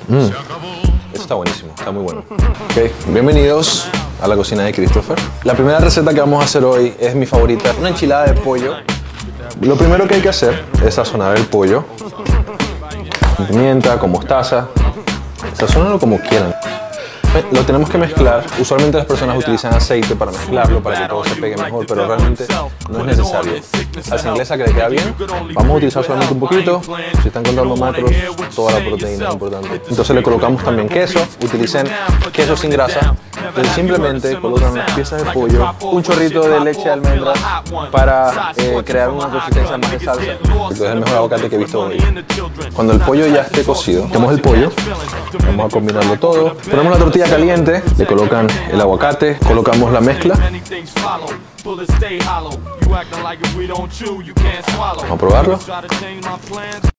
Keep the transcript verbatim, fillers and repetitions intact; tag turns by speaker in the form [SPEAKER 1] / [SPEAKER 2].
[SPEAKER 1] Mm. Eso está buenísimo, está muy bueno. Ok, bienvenidos a la cocina de Christopher. La primera receta que vamos a hacer hoy es mi favorita, una enchilada de pollo. Lo primero que hay que hacer es sazonar el pollo con pimienta, con mostaza. Sazónalo como quieran. Lo tenemos que mezclar. Usualmente las personas utilizan aceite para mezclarlo, para que todo se pegue mejor, pero realmente no es necesario. Salsa inglesa que le queda bien. Vamos a utilizar solamente un poquito. Si están contando macros, toda la proteína es importante. Entonces le colocamos también queso. Utilicen queso sin grasa. Entonces simplemente colocan unas piezas de pollo, un chorrito de leche de almendras para eh, crear una consistencia más de salsa. Entonces es el mejor aguacate que he visto hoy. Cuando el pollo ya esté cocido, metemos el pollo. Vamos a combinarlo todo. Ponemos la tortilla caliente, le colocan el aguacate, colocamos la mezcla. Vamos a probarlo.